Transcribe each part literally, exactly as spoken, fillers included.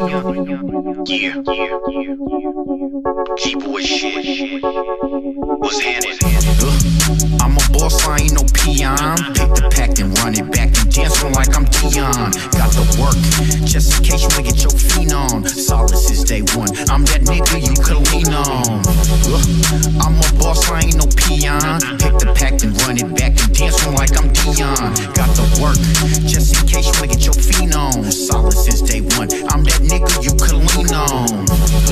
Yeah, G-boy shit. What's happening? Uh, I'm a boss, I ain't no peon. Pick the pack and run it back and dance on like I'm Dion. Got the work, just in case you wanna get your feet on. Solid since day one, I'm that nigga you could lean on. Uh, I'm a boss, I ain't no peon. Pick the pack and run it back and dance on like I'm Dion. Got the work, just in case you wanna get your feet on. Solid since day one, I'm that nigga you could lean on.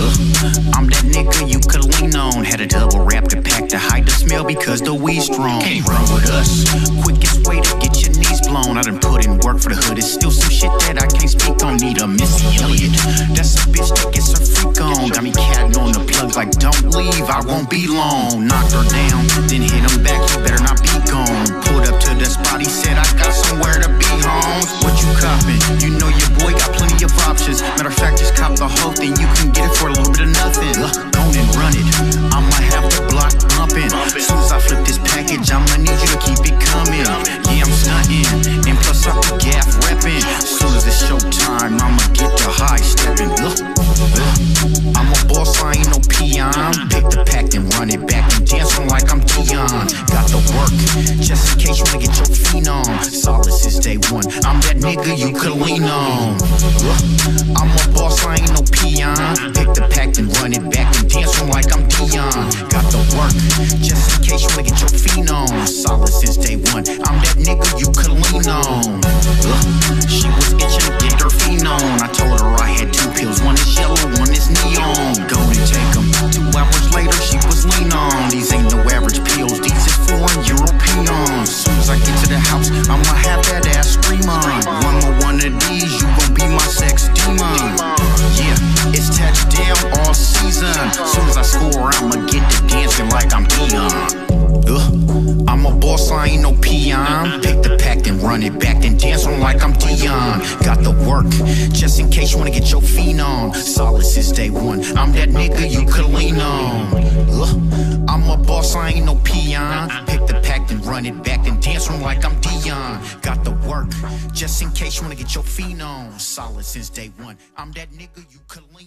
Uh, I'm that nigga you could lean on. Had a double wrap the pack to hide the smell because the weed strong. Can't run with us, quickest way to get your knees blown. I done put in work for the hood, it's still some shit that I can't speak on. Need a Missy Elliott, that's a bitch that gets her freak on. Got me catting on the plugs like don't leave, I won't be long. Knocked her down, then hit him back, you better not be gone. Pulled up to the spot, he said I got somewhere to be home. What you coppin'? You know your boy got plenty of options. Matter of fact, just cop the whole thing, you can get it for a little bit of nothing. Don't and run it, I'ma have the block bumping. Soon as I flip this package, I'ma need you to keep it coming. Yeah, I'm stunting, and plus I'm the gaff reppin'. Soon as it's showtime, I'ma get the high steppin'. Look, look, I'm a boss, I ain't no peon. Pick the pack and run it back and dance on like I'm Dion. Got the work, just in case you wanna get your feet on. Solid since day one, I'm that nigga you could lean on. Look, I'm a boss, I ain't no peon. Pick the pack and run it back and dance on like I'm Dion. Got the work, just in case you wanna get your feet on. Solid since day one, I'm that nigga you could lean on. Look, she was itching to get her feet on. I told her I had two pills, one is yellow, one is neon. Go and take them. Two hours later, she was lean on. These ain't no average pills, these is foreign European. Soon as I get to the house, I'ma have that ass scream on. One more one of these, you gon' be my sex demon. Yeah, it's touchdown all season. Soon as I score, I'ma get to dancing like I'm Dion. Uh, I'm a boss, I ain't no peon. Pick the pack and run it back and dance on like I'm Dion. Got the work, just in case you wanna get your feet on. Solid since day one, I'm that nigga you could lean on. Uh, I'm a boss, I ain't no peon. Pick the pack and run it back and dance on like I'm Dion. Got the work, just in case you wanna get your feet on. Solid since day one, I'm that nigga you could lean on.